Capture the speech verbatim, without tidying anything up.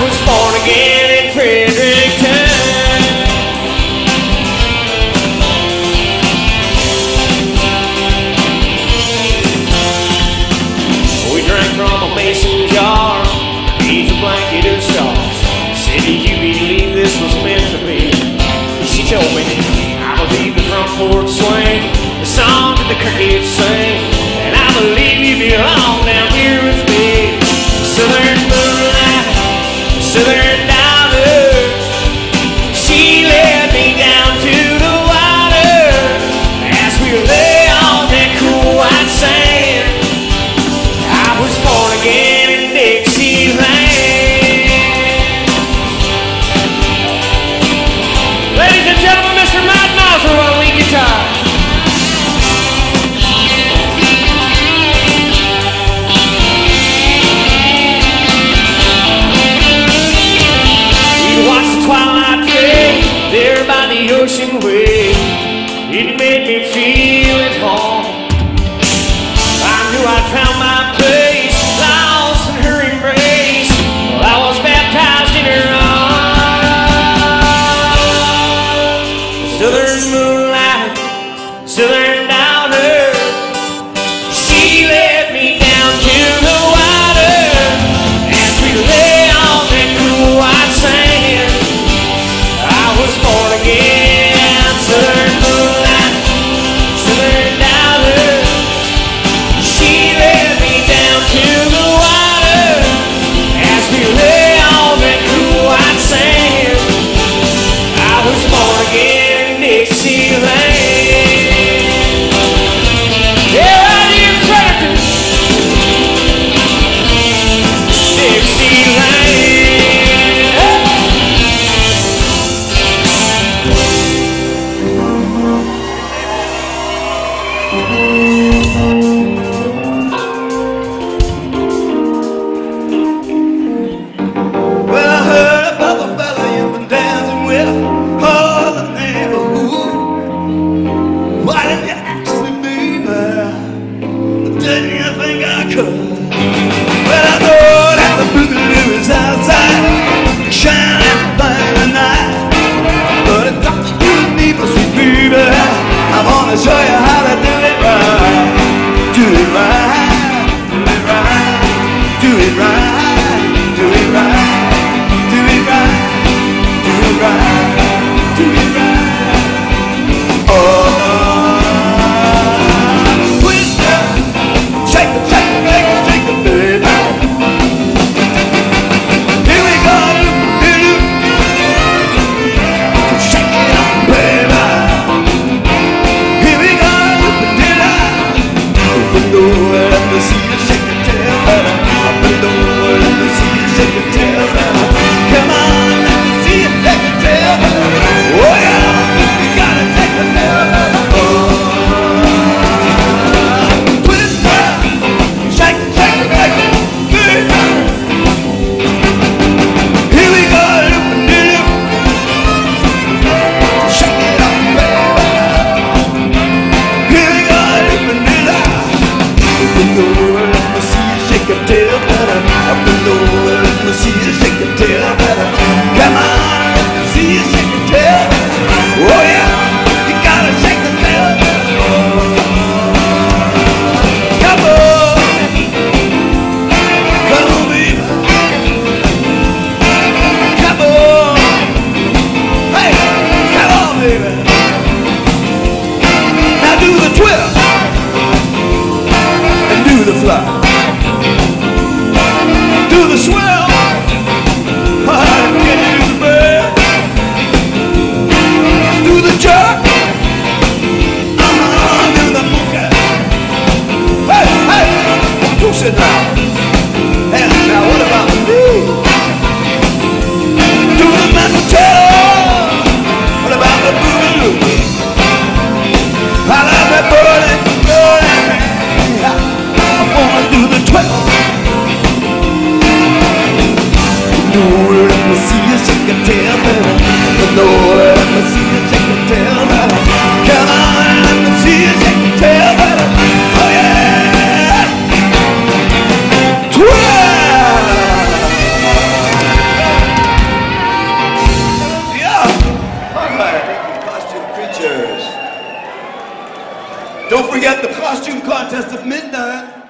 was born again in Fredericton. We drank from a mason jar beneath a blanket of stars. Said, do you believe this was meant to be? She told me, I believe the front porch swing, the song that the crickets sing, and I believe you belong down here with me. Southern moonlight, southern daughter, she led me down to the water as we lay on that cool white sand. I was born again in Dixieland. Ladies and gentlemen, Mister Matt Mouser on lead guitar. We'd watch the twilight fade there by the ocean wave. It made me feel at home. I knew I'd found my place, lost in her embrace. Well, I was baptized in her arms. Southern moonlight, southern daughter, she led me down to the water as we lay on that cool white sand. I was born again, southern moonlight, southern daughter, she led me down to the water as we lay on that cool white sand. I was born again in Dixieland. Yeah, right here in Fredericton, Dixieland. Well, I heard about the fella you've been dancing with all the neighborhood. Why didn't you actually be there? Didn't you think I could? Well, I know that the boogaloo is outside, shining by the night. But it's up to you and me, my sweet baby. I'm gonna show you how to do it right. Do it right, do it right, do it right, do it right, do it right, do it right, do it right. Oh, twist it, shake it, shake it, shake it, shake it, baby. Here we go, do-do. Shake it up, baby. Here we go, do-do. Open the door, let me see you shake it, tail, baby. Open the door, let me see you shake it, tail, baby. Come on, let me see you shake it, tail, baby. Oh yeah, you gotta shake it, tail, baby. Oh, twist it, shake it, shake it, shake it, baby. Here we go, loop-a-doo-loop. Shake it up, baby. Here we go, loop-a-doo-loop. Open the door, let me see you shake your tail, baby. Open the door, let me see you shake your tail, baby. Come on, let me see you shake your tail, baby. Oh yeah, you gotta shake the tail, baby. Come on, come on, baby. Come on, hey, come on, baby. Now do the twist and do the fly. Do the swell. I can do the bird. Do the jerk. Uh-huh, do the boogie. Hey, hey, push it now. And now what about me? Do the mantel. What about the boogaloo? I love that bird. I'm gonna do the twelve. No, let me see you shake your tail, baby. No, let me see you shake your tail, baby. Come on, let me see you shake your tail, baby. Oh yeah, twelve. Don't forget the costume contest at midnight.